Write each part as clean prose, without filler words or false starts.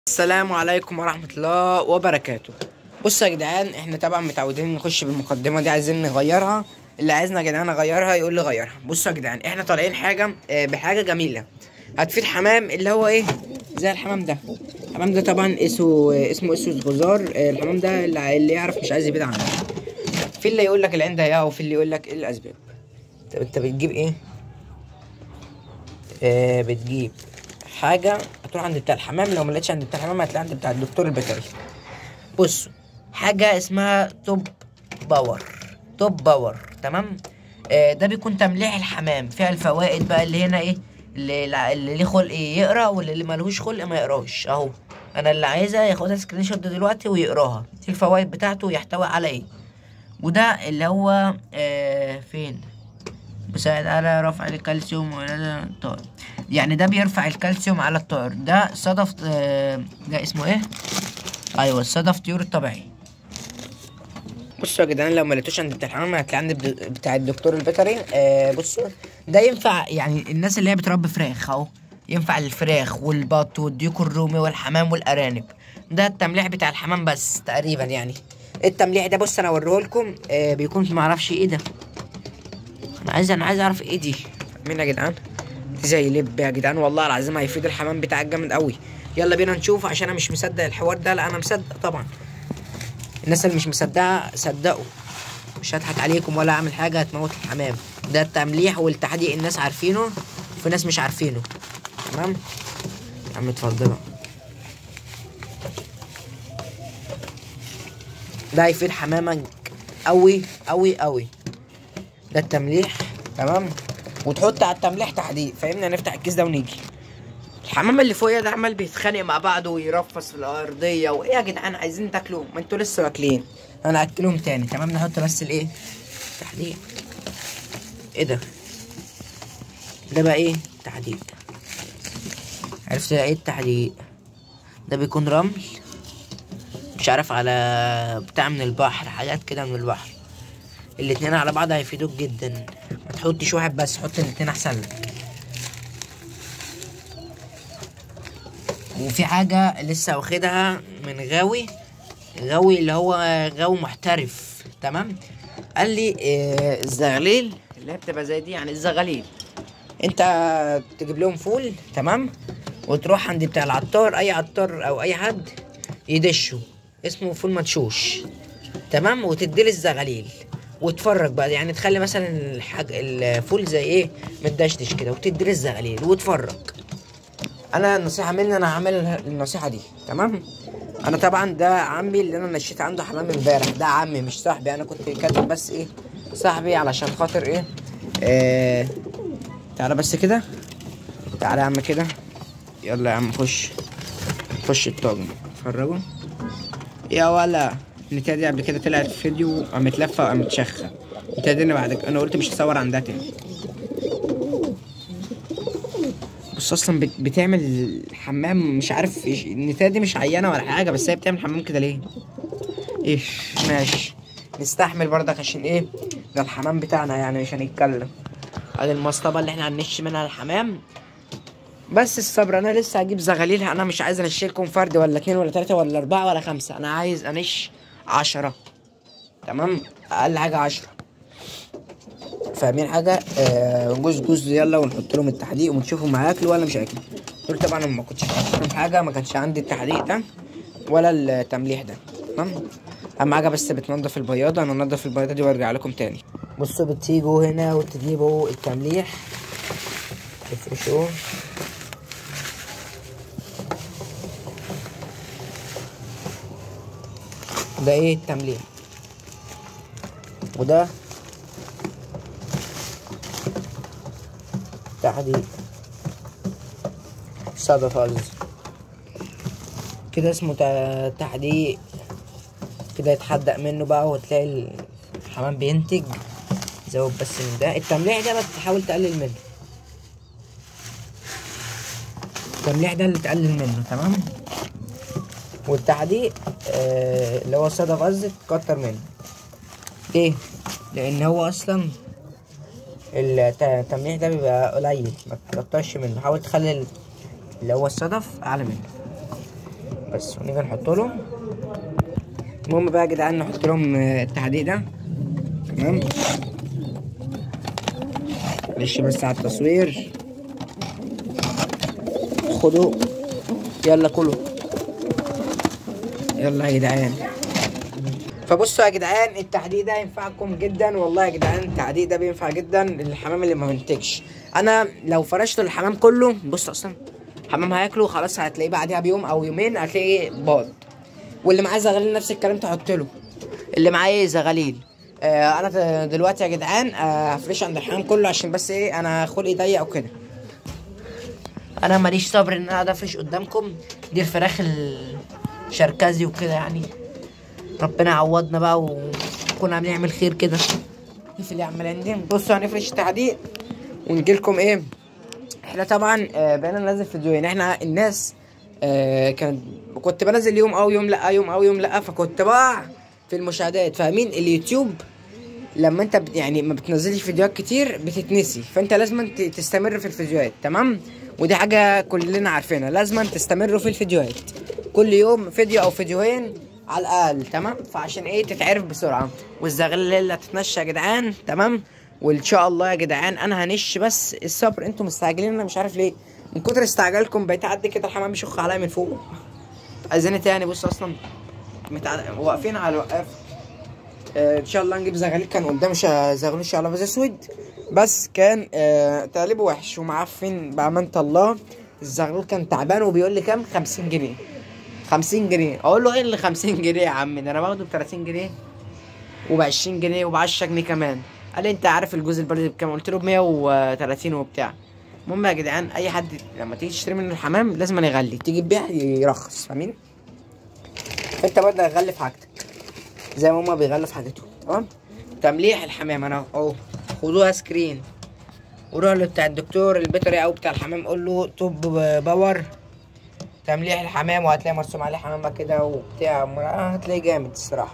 السلام عليكم ورحمة الله وبركاته. بصوا يا جدعان، احنا طبعا متعودين نخش بالمقدمة دي، عايزين نغيرها. اللي عايزنا يا جدعان اغيرها يقول لي غيرها. بصوا يا جدعان، احنا طالعين حاجة بحاجة جميلة هتفيد حمام، اللي هو ايه؟ زي الحمام ده. الحمام ده طبعا اسمه اسود غزار. الحمام ده اللي يعرف مش عايز يبعد عنه. في اللي يقول لك العين ضيقة، وفي اللي يقول لك ايه الاسباب. طب انت بتجيب ايه؟ بتجيب حاجة، هتروح عند بتاع الحمام. لو ما لقيتش عند بتاع الحمام هتلاقي عند بتاع الدكتور البيطري. بصوا، حاجة اسمها توب باور. توب باور، تمام. ده بيكون تمليح الحمام، فيها الفوائد بقى اللي هنا ايه، اللي ليه خلق يقرا، واللي ملهوش خلق ما يقراش. اهو انا اللي عايزها ياخدها سكرين شوت دلوقتي ويقراها. دي الفوائد بتاعته، يحتوي على ايه. وده اللي هو فين، بيساعد على رفع الكالسيوم الطائر. يعني ده بيرفع الكالسيوم على الطائر. ده صدف ده اسمه ايه؟ ايوه، الصدف طيور الطبيعي. بصوا يا جدعان، لو ما لقيتوش عند بتاع الحمام هتلاقيه عند بتاع الدكتور البيطري. بصوا، ده ينفع يعني الناس اللي هي بتربي فراخ اهو، ينفع للفراخ والبط والديك الرومي والحمام والارانب. ده التمليح بتاع الحمام بس تقريبا يعني. التمليح ده بص انا اوريهولكم. بيكون معرفش ايه ده. انا عايز اعرف ايه دي. مين يا جدعان؟ دي زي لب يا جدعان، والله العظيم هيفيد الحمام بتاعك جامد قوي. يلا بينا نشوف، عشان انا مش مصدق الحوار ده. لا انا مصدق طبعا. الناس اللي مش مصدقه صدقوا، مش هضحك عليكم ولا اعمل حاجه هتموت الحمام. ده التمليح والتحديق، الناس عارفينه وفي ناس مش عارفينه. تمام يا عم، اتفضلوا. ده هيفيد حمامك قوي قوي قوي. ده التمليح، تمام. وتحط على التمليح تحديق، فاهمني؟ هنفتح الكيس ده ونيجي. الحمام اللي فوقيا ده عمال بيتخانق مع بعضه ويرفص في الارضيه. وايه يا جدعان، عايزين تاكلوا؟ ما انتوا لسه واكلين. انا هاكلهم تاني. تمام، نحط بس الايه، تحديق. ايه ده؟ ده بقى ايه تحديق؟ عرفت ايه التحديق؟ ده بيكون رمل، مش عارف، على بتاع من البحر، حاجات كده من البحر. الاتنين على بعض هيفيدوك جدا. ما تحطش واحد بس، حط الاتنين احسن لك. وفي حاجة لسه واخدها من غاوي اللي هو غاوي محترف. تمام، قال لي الزغليل اللي هي بتبقى زي دي، يعني الزغاليل انت تجيب لهم فول، تمام، وتروح عند بتاع العطار، اي عطار او اي حد يدشه، اسمه فول مدشوش، تمام. وتديله الزغاليل وتفرج بقى، يعني تخلي مثلا الفول زي ايه، متدشدش كده، وتديله الزغاليل وتفرج. انا النصيحه مني، انا هعمل النصيحه دي، تمام. انا طبعا ده عمي اللي انا نشيت عنده حمام امبارح. ده عمي مش صاحبي، انا كنت كاتب بس ايه صاحبي علشان خاطر ايه. تعالى بس كده، تعالى يا عم كده. يلا يا عم، خش الطاقم اتفرجوا. يا ولا النتايه دي قبل كده طلعت في فيديو، قامت لفه وقامت شخه. النتايه دي انا قلت مش هصور عندها تاني. بص، اصلا بتعمل الحمام، مش عارف النتايه دي مش عيانه ولا حاجه، بس هي بتعمل حمام كده ليه؟ ايه، ماشي، نستحمل برضك عشان ايه، ده الحمام بتاعنا يعني مش هنتكلم. ادي المصطبه اللي احنا هننش منها الحمام. بس الصبر، انا لسه هجيب زغاليل. انا مش عايز انشلكم فرد ولا 2 ولا 3 ولا 4 ولا 5، انا عايز انش 10. تمام، اقل حاجه 10. فاهمين حاجه؟ جوز يلا، ونحط لهم التحديق ونشوفهم هياكلوا ولا مش هياكلوا. دول طبعا ما كنتش لهم حاجه، ما كانش عندي التحديق ده ولا التمليح ده. تمام، اهم حاجه بس بتنضف البياضه. انا انضف البياضه دي وارجع لكم تاني. بصوا، بتيجوا هنا وتجيبوا التمليح، تفرشوه. ده ايه التمليح، وده تحديق صدف قصدي. كده اسمه تحديق. كده يتحدق منه بقى، وتلاقي الحمام بينتج. زود بس من ده. التمليح ده بس تحاول تقلل منه. التمليح ده اللي تقلل منه، تمام. والتحديق اللي هو الصدف قصدي تكتر منه. ليه؟ لان هو اصلا التمليح ده بيبقى قليل، ما تكترش منه. حاول تخلي اللي هو الصدف اعلى منه. بس ونيجي نحط له. المهم بقى يا جدعان نحط لهم التعديق ده. تمام. معلش بس على التصوير. خدوا يلا كلوا يلا يا جدعان. فبصوا يا جدعان التعديق ده ينفعكم جدا والله يا جدعان. التعديق ده بينفع جدا للحمام اللي ما بينتجش. انا لو فرشت الحمام كله، بص اصلا الحمام هياكله خلاص، هتلاقيه بعدها بيوم او يومين هتلاقيه باظ. واللي معاه زغاليل نفس الكلام تحط له. اللي معاه ايه زغاليل. انا دلوقتي يا جدعان هفرش عند الحمام كله عشان بس ايه انا خلقي ضيق وكده. انا ماليش صبر ان انا اقعد افرش قدامكم. دي الفراخ الشركزي وكده يعني. ربنا يعوضنا بقى ونكون عاملين خير كده. في اللي عمالين دي. بصوا هنفرش تعديق ونجيلكم ايه. احنا طبعا بقينا ننزل فيديوهين. احنا الناس كنت بنزل يوم او يوم لا، يوم او يوم لا، فكنت بقع في المشاهدات. فاهمين اليوتيوب لما انت يعني ما بتنزلش فيديوهات كتير بتتنسي، فانت لازم تستمر في الفيديوهات. تمام. ودي حاجه كلنا عارفينها، لازم تستمروا في الفيديوهات كل يوم فيديو او فيديوهين على الاقل. تمام. فعشان ايه تتعرف بسرعه. والزغلله اللي هتتنشى يا جدعان. تمام. وان شاء الله يا جدعان انا هنش، بس الصبر انتوا مستعجلين. انا مش عارف ليه من كتر استعجالكم بقيت اعدي كده الحمام بيشخ عليا من فوق. عايزين تاني. بص اصلا واقفين على الوقاف. ان شاء الله نجيب زغاليل. كان قدام زغلول شعلباز اسود بس كان تقليبه وحش ومعفن بامانه الله. الزغلول كان تعبان وبيقول لي كام 50 جنيه. 50 جنيه. اقول له ايه اللي 50 جنيه يا عم؟ ده انا باخده ب 30 جنيه وب 20 جنيه وب 10 جنيه كمان. قال لي انت عارف الجوز البلدي بكام؟ قلت له ب 130 وبتاع. المهم يا جدعان اي حد لما تيجي تشتري منه الحمام لازم يغلي، تيجي تبيع يرخص. فاهمين؟ انت برضه هتغلي في حاجتك زي ما هما بيغلوا في حاجتهم. تمام. تمليح الحمام انا اهو. خدوها سكرين وروح له بتاع الدكتور البيطري او بتاع الحمام، قول له توب باور تمليح الحمام، وهتلاقي مرسوم عليه حمامه كده وبتاع. هتلاقيه جامد الصراحه.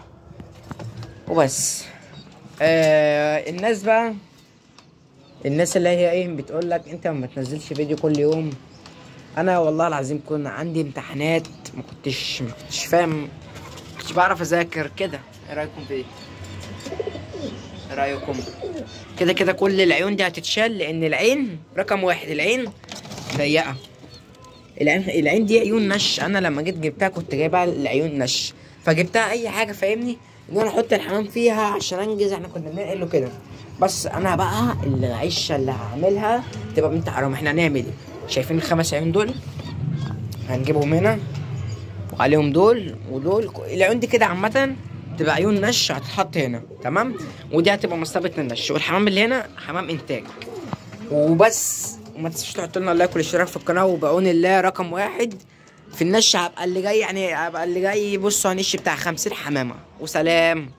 وبس. الناس بقى، الناس اللي هي ايه بتقول لك انت ما بتنزلش فيديو كل يوم. انا والله العظيم كنا عندي امتحانات ما كنتش فاهم، مش بعرف اذاكر كده. ايه رايكم في ايه؟ ايه رايكم؟ كده كده كل العيون دي هتتشال لان العين رقم واحد. العين ضيقه. العين دي عيون نش. انا لما جيت جبتها كنت جايبها العيون نش، فجبتها اي حاجه فاهمني ان انا احط الحمام فيها عشان انجز. احنا كنا بننقل له كده. بس انا بقى العشه اللي هعملها تبقى بنت حرام. احنا هنعمل ايه؟ شايفين الخمس عيون دول؟ هنجيبهم هنا وعليهم دول ودول. العيون دي كده عامه تبقى عيون نش هتتحط هنا. تمام. ودي هتبقى مصطبه النش. والحمام اللي هنا حمام انتاج وبس. وما تنسوش تحطوا لنا لايك والاشتراك في القناه، وبعون الله رقم واحد في النش. هبقى اللي جاي يعني هبقى اللي جاي. بصوا هنش بتاع 50 حمامه. وسلام.